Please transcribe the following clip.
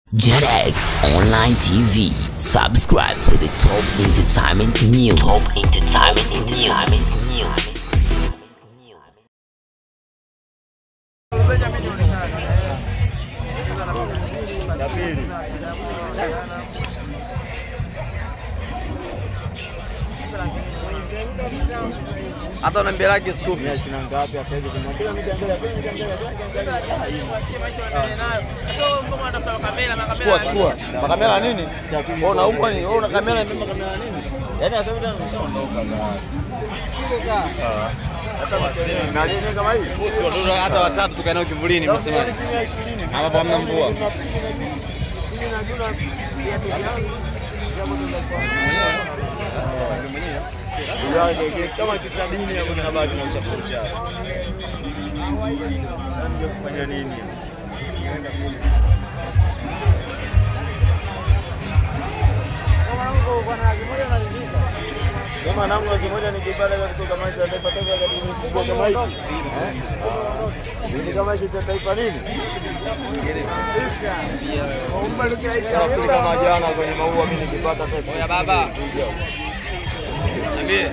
JetX Online TV. Subscribe for the top entertainment news. Hata na mbele yake scoop ya shina ngapi hata hivi kuna kila mtu mbele chukua makamera nini? Wewe unaumwa nini? Wewe una kamera mimi kamera nini? Yaani sasa hivi nimeshaondoka na nini kama hivi sio hata watatu tukae nao kivulini msemaji. Hapa hamna mvua. Kama kisadini hapo kinabaki na uchafu chao. Ndio kufanya nini? Kama nangu kimoja nikipata kutoka maji atapata kwa gari kubwa kama hivi. Ni kama hivi cha taifa nini? Kama jana kwenye maua mimi nikipata pesa. Ya baba. Niambie.